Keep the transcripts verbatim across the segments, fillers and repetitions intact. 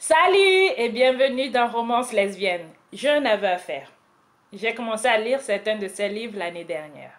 Salut et bienvenue dans Romance lesbienne. J'ai un aveu à faire. J'ai commencé à lire certains de ces livres l'année dernière.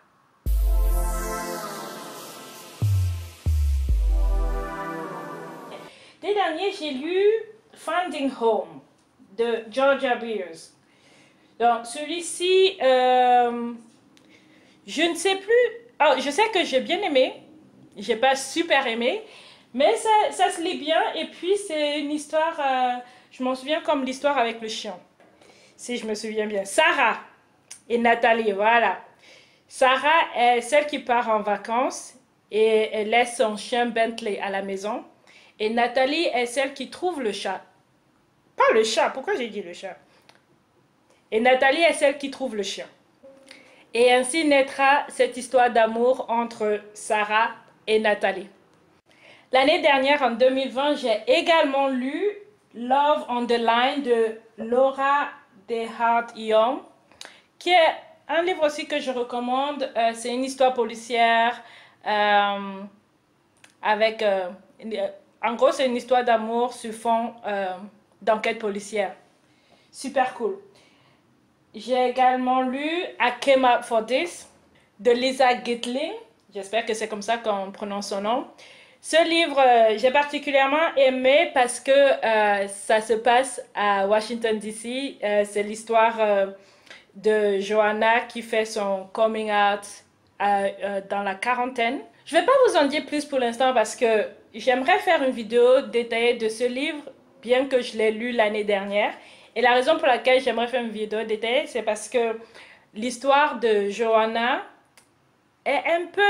L'année dernière, j'ai lu Finding Home de Georgia Beers. Donc, celui-ci, euh, je ne sais plus. Oh, je sais que j'ai bien aimé. J'ai pas super aimé. Mais ça, ça se lit bien. Et puis, c'est une histoire. Euh, je m'en souviens comme l'histoire avec le chien. Si je me souviens bien. Sarah et Nathalie, voilà. Sarah est celle qui part en vacances et elle laisse son chien Bentley à la maison. Et Nathalie est celle qui trouve le chat. Pas le chat, pourquoi j'ai dit le chat? Et Nathalie est celle qui trouve le chien. Et ainsi naîtra cette histoire d'amour entre Sarah et Nathalie. L'année dernière, en deux mille vingt, j'ai également lu Love on the Line de Laura DeHart-Young, qui est un livre aussi que je recommande. Euh, c'est une histoire policière euh, avec... Euh, en gros, c'est une histoire d'amour sur fond euh, d'enquête policière. Super cool. J'ai également lu I Came Out for This de Lisa Gitling. J'espère que c'est comme ça qu'on prononce son nom. Ce livre, euh, j'ai particulièrement aimé parce que euh, ça se passe à Washington, D C Euh, c'est l'histoire euh, de Joanna qui fait son coming out euh, euh, dans la quarantaine. Je ne vais pas vous en dire plus pour l'instant parce que j'aimerais faire une vidéo détaillée de ce livre, bien que je l'ai lu l'année dernière. Et la raison pour laquelle j'aimerais faire une vidéo détaillée, c'est parce que l'histoire de Joanna est un peu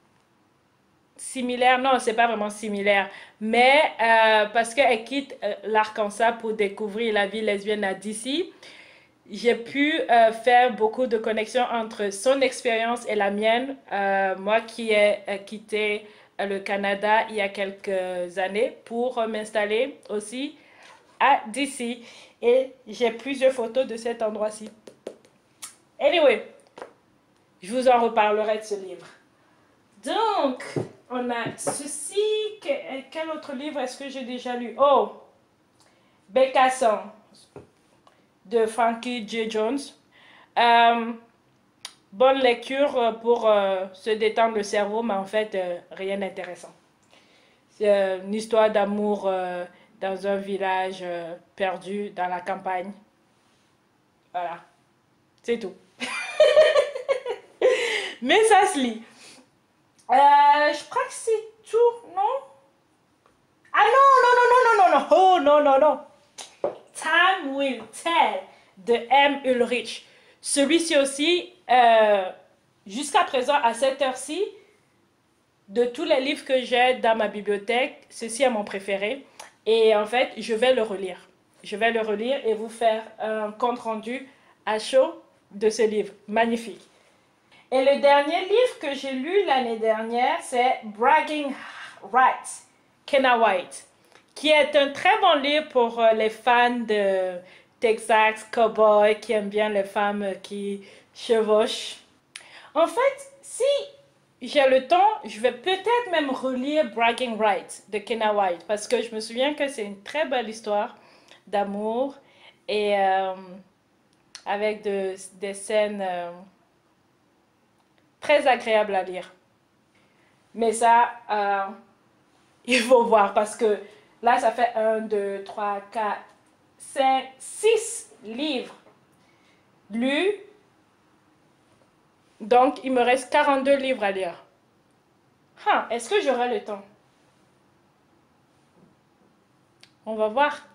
similaire. Non, c'est pas vraiment similaire, mais euh, parce qu'elle quitte euh, l'Arkansas pour découvrir la vie lesbienne à D C, j'ai pu euh, faire beaucoup de connexions entre son expérience et la mienne. Euh, moi qui ai euh, quitté euh, le Canada il y a quelques années pour euh, m'installer aussi à D C. Et j'ai plusieurs photos de cet endroit-ci. Anyway, je vous en reparlerai de ce livre. Donc, on a ceci. Quel autre livre est-ce que j'ai déjà lu? Oh, Bécasson de Frankie J. Jones. Euh, bonne lecture pour euh, se détendre le cerveau, mais en fait, euh, rien d'intéressant. C'est euh, une histoire d'amour euh, dans un village euh, perdu dans la campagne. Voilà, c'est tout. Mais ça se lit. Euh, je crois que c'est tout, non? Ah non, non, non, non, non, non, non, oh non, non, non. Time Will Tell de M. Ulrich. Celui-ci aussi, euh, jusqu'à présent, à cette heure-ci, de tous les livres que j'ai dans ma bibliothèque, ceci est mon préféré. Et en fait, je vais le relire. Je vais le relire et vous faire un compte rendu à chaud de ce livre. Magnifique. Et le dernier livre que j'ai lu l'année dernière, c'est Bragging Rights, Kenna White, qui est un très bon livre pour les fans de Texas Cowboy, qui aiment bien les femmes qui chevauchent. En fait, si j'ai le temps, je vais peut-être même relire Bragging Rights de Kenna White, parce que je me souviens que c'est une très belle histoire d'amour et euh, avec de, des scènes... Euh, très agréable à lire. Mais ça, euh, il faut voir parce que là, ça fait un, deux, trois, quatre, cinq, six livres lus. Donc, il me reste quarante-deux livres à lire. Huh, est-ce que j'aurai le temps? On va voir.